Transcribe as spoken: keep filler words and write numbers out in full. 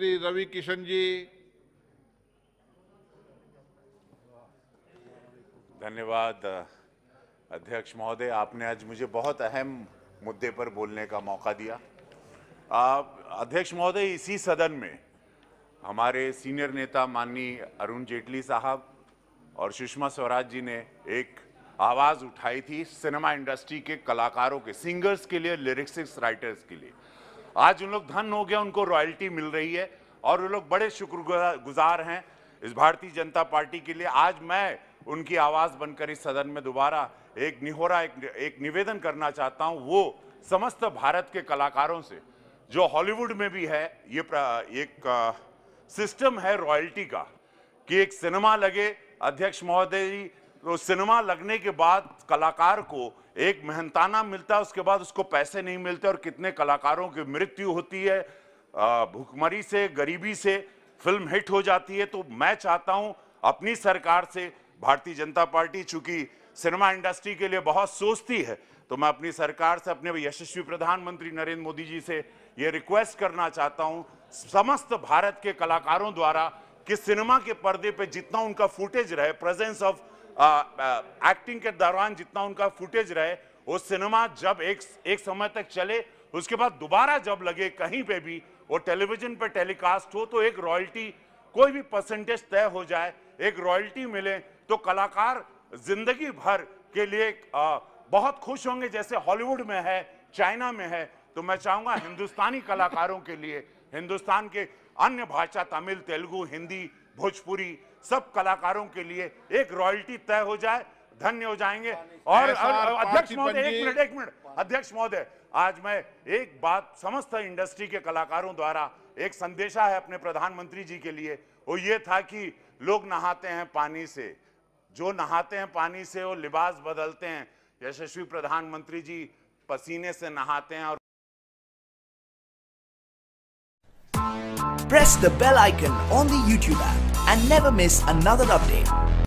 श्री रवि किशन जी। धन्यवाद अध्यक्ष महोदय, आपने आज मुझे बहुत अहम मुद्दे पर बोलने का मौका दिया। अध्यक्ष महोदय, इसी सदन में हमारे सीनियर नेता माननीय अरुण जेटली साहब और सुषमा स्वराज जी ने एक आवाज़ उठाई थी सिनेमा इंडस्ट्री के कलाकारों के, सिंगर्स के लिए, लिरिक्स राइटर्स के लिए। आज उन लोग धन हो गया, उनको रॉयल्टी मिल रही है और वो लोग बड़े शुक्रगुजार हैं इस भारतीय जनता पार्टी के लिए। आज मैं उनकी आवाज़ बनकर इस सदन में दोबारा एक निहोरा, एक, एक निवेदन करना चाहता हूं। वो समस्त भारत के कलाकारों से, जो हॉलीवुड में भी है, ये एक सिस्टम है रॉयल्टी का कि एक सिनेमा लगे, अध्यक्ष महोदय जी, तो सिनेमा लगने के बाद कलाकार को एक मेहनताना मिलता है, उसके बाद उसको पैसे नहीं मिलते और कितने कलाकारों की मृत्यु होती है भूखमरी से, गरीबी से, फिल्म हिट हो जाती है। तो मैं चाहता हूं अपनी सरकार से, भारतीय जनता पार्टी चूंकि सिनेमा इंडस्ट्री के लिए बहुत सोचती है, तो मैं अपनी सरकार से, अपने यशस्वी प्रधानमंत्री नरेंद्र मोदी जी से ये रिक्वेस्ट करना चाहता हूं समस्त भारत के कलाकारों द्वारा कि सिनेमा के पर्दे पे जितना उनका फुटेज रहे, प्रेजेंस ऑफ एक्टिंग के दौरान जितना उनका फुटेज रहे, वो सिनेमा जब एक एक समय तक चले, उसके बाद दोबारा जब लगे कहीं पे भी वो टेलीविजन पे टेलीकास्ट हो, तो एक रॉयल्टी, कोई भी परसेंटेज तय हो जाए, एक रॉयल्टी मिले, तो कलाकार जिंदगी भर के लिए आ, बहुत खुश होंगे, जैसे हॉलीवुड में है, चाइना में है। तो मैं चाहूंगा हिंदुस्तानी कलाकारों के लिए, हिंदुस्तान के अन्य भाषा, तमिल, तेलुगु, हिंदी, भोजपुरी, सब कलाकारों के लिए एक रॉयल्टी तय हो जाए, धन्य हो जाएंगे। और अध्यक्ष महोदय, एक मिनट एक मिनट अध्यक्ष महोदय, आज मैं एक बात समस्त इंडस्ट्री के कलाकारों द्वारा एक संदेशा है अपने प्रधानमंत्री जी के लिए, वो ये था कि लोग नहाते हैं पानी से, जो नहाते हैं पानी से वो लिबास बदलते हैं, यशस्वी प्रधानमंत्री जी पसीने से नहाते हैं। और Press the bell icon on the YouTube app and never miss another update.